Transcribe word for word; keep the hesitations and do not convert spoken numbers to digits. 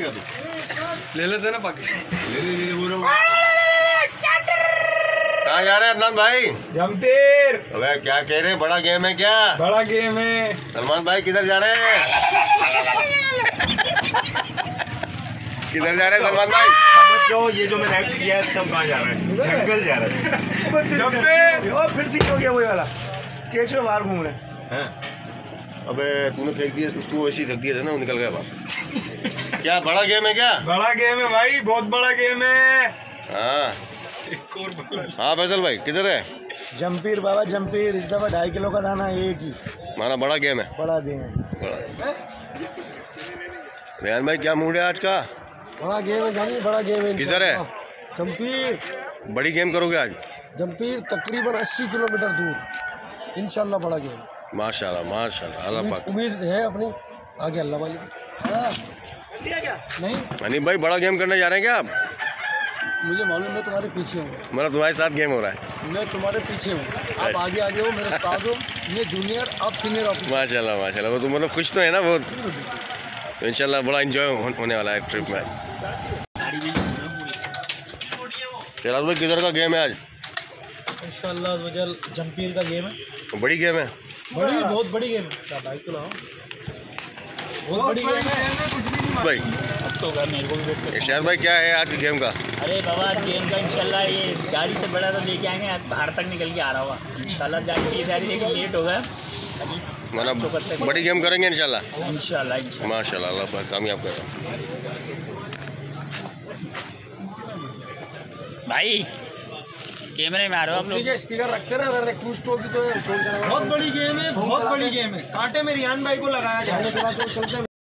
लेगा तू? ले लेते ना पाके। ले ले ले बोल रहा हूँ। कहाँ जा रहे हैं अदनान भाई? जमपीर। अबे क्या कह रहे हैं, बड़ा गेम है क्या? बड़ा गेम है। सलमान भाई किधर जा रहे हैं? किधर जा रहे हैं सलमान भाई? समझ जाओ ये जो मैंने एक्ट किया है सब कहाँ जा रहा है? जंगल जा रहा है। जमपीर। और फिर सीख हो गया वही वाला केचुआ बाहर घूम रहे हैं? अबे तूने फेंक दिया, उसको वैसे ही रख दिया था ना, वो निकल गया बाहर। क्या बड़ा गेम है क्या? बड़ा गेम है भाई, बहुत बड़ा गेम है। हाँ हाँ फैसल भाई किधर है? जमपीर बाबा जमपीर। इस दफा ढाई किलो का दाना एक ही। हमारा बड़ा गेम है। बड़ा गेम है। बड़ा। रेहान भाई क्या मूड है आज का? बड़ा गेम है जानिए, बड़ा गेम है। किधर है? जमपीर। बड़ी गेम करोगे आज? जमपीर तकरीबन अस्सी किलोमीटर दूर। इंशाल्लाह बड़ा गेम। माशाल्लाह माशाल्लाह अल्लाह पाक। उम्मीद है अपनी आगे अल्लाह वाली। नहीं अनिल भाई बड़ा गेम करने जा रहे हैं क्या आप? मुझे मालूम, मैं तुम्हारे पीछे हूँ। मतलब तुम्हारे साथ गेम हो रहा है? मैं तुम्हारे पीछे हूँ, आप आगे आगे हो, मेरे उस्ताद हो। मैं जूनियर, आप सीनियर ऑफिसर। माशाल्लाह माशाल्लाह। वो तो मतलब खुश तो है ना बहुत, तो इंशाल्लाह बड़ा एंजॉय होने वाला है ट्रिप में। शहराज भाई किधर का गेम है आज? इंशाल्लाह वजल जमपीर का गेम है। बड़ी गेम है? बड़ी बहुत बड़ी गेम है भाई। तो लाओ बहुत बड़ी गेम है भाई। अब तो घर मेरे को भी वेट शहर भाई क्या है आज के गेम का? अरे बाबा आज गेम का इंशाल्लाह ये गाड़ी से बड़ा तो लेके आएंगे, आज बाहर तक निकल के आ रहा होगा इंशाल्लाह। जाके ये सारी लेकिन लेट हो गया, मतलब बड़ी गेम करेंगे इंशाल्लाह। इंशाल्लाह इंशाल्लाह माशाल्लाह अल्लाह पाक कामयाब करें भाई। कैमरे में आ रहे हो आप लोग? स्पीकर रखते रहे, अगर क्रूज स्टोर की तो बहुत बड़ी गेम है, बहुत बड़ी गेम है। कांटे में रियान भाई को लगाया जाए।